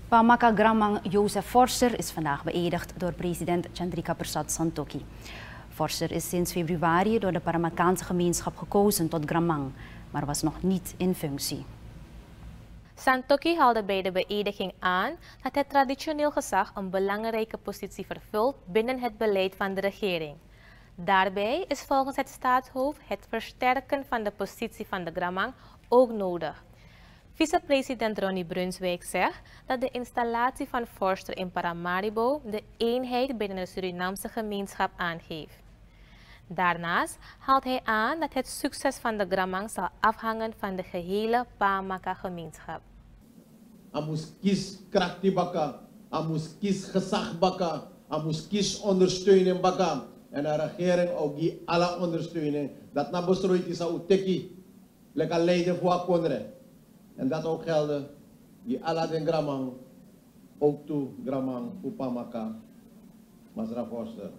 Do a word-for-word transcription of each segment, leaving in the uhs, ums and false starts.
Pamaka Gramang Joseph Forster is vandaag beëdigd door president Chandrika Persat Santokhi. Forster is sinds februari door de Paramakaanse gemeenschap gekozen tot Gramang, maar was nog niet in functie. Santokhi haalde bij de beëdiging aan dat het traditioneel gezag een belangrijke positie vervult binnen het beleid van de regering. Daarbij is volgens het staatshoofd het versterken van de positie van de Gramang ook nodig. Vicepresident Ronnie Brunswijk zegt dat de installatie van Forster in Paramaribo de eenheid binnen de Surinaamse gemeenschap aangeeft. Daarnaast haalt hij aan dat het succes van de Gramang zal afhangen van de gehele Pamaka gemeenschap. Amus kies krachtig baka, amus kies gezag baka, amus kies ondersteuning baka. En de regering ook die alle ondersteuning. Dat na besroeit is aan uteki, lekker leiden voor akondre. En dat ook gelden die alle den Gramang, ook toe Gramang, voor Pamaka, Masra Forster.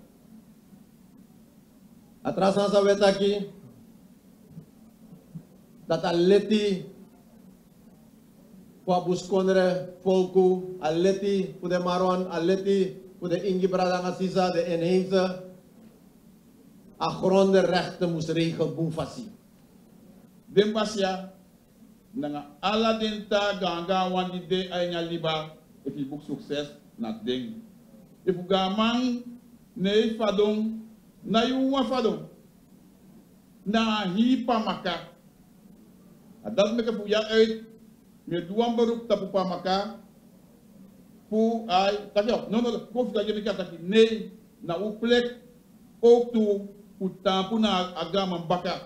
Atrasan sa wetaki, dat aleti voor buskondre volku, aleti voor de Maron, aleti voor de Ingibrada Sisa, de inheemse, a grondenrechten moest regelen boefasi. Dembasia, nanga ala denta ganga wandi de aynya liba, if you book success, not ding. If you gamang ne fadong, na yu wa fadong, na hi Pamaka. Dat meke fu ya uit, me duan beroep tapu Pamaka, fu ay, takyo, no no, kof da jemi kataki, nee, na u plek, ook toe, fu tampu na agaman baka.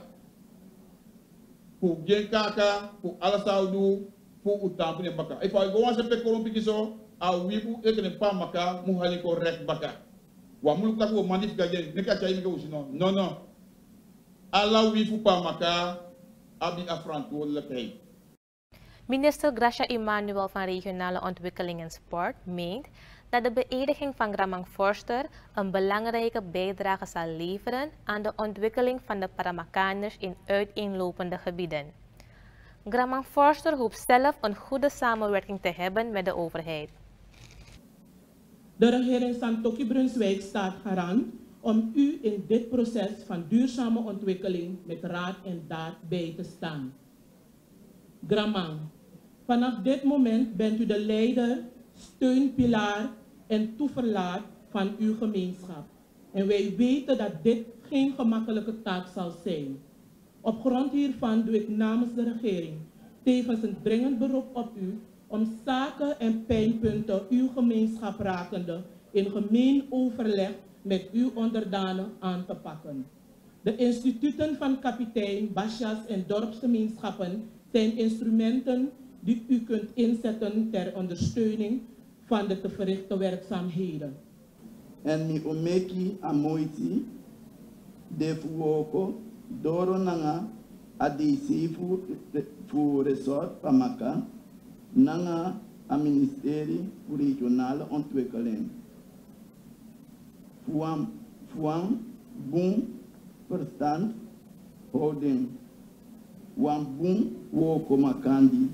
Fu gen kaka, fu ala saudu, fu u tampu ne baka. If I go on se pe kolompi kiso, a wibu ekene Pamaka, muhali correct baka. Wa muluk taku o manif gajen, neka chayi mika usino, no no. Ala wifu Pamaka, abi afrantu lekei. Minister Gracia Emmanuel van Regionale Ontwikkeling en Sport meent dat de beëdiging van Gramang Forster een belangrijke bijdrage zal leveren aan de ontwikkeling van de Paramakaners in uiteenlopende gebieden. Gramang Forster hoopt zelf een goede samenwerking te hebben met de overheid. De regering Santokhi Brunswijk staat garant om u in dit proces van duurzame ontwikkeling met raad en daad bij te staan. Gramang, vanaf dit moment bent u de leider, steunpilaar en toeverlaat van uw gemeenschap. En wij weten dat dit geen gemakkelijke taak zal zijn. Op grond hiervan doe ik namens de regering tevens een dringend beroep op u om zaken en pijnpunten uw gemeenschap rakende in gemeen overleg met uw onderdanen aan te pakken. De instituten van kapitein, basjas en dorpsgemeenschappen zijn instrumenten die u kunt inzetten ter ondersteuning van de te verrichten werkzaamheden. En mi omeki amoiti de fuoko doro nanga adisi fu fu resort Pamaka nanga a ministerie voor regionale ontwikkeling. Fuam fuam boom verstand houding. Wan boom woko makandi.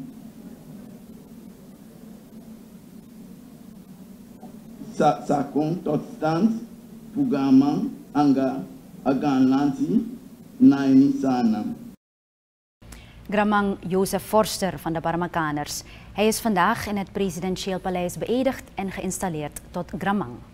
Sa sakon tot stand Fugamang anga aganlanti naini sanam. Gramang Joseph Forster van de Paramakaners. Hij is vandaag in het presidentieel paleis beëdigd en geïnstalleerd tot Gramang.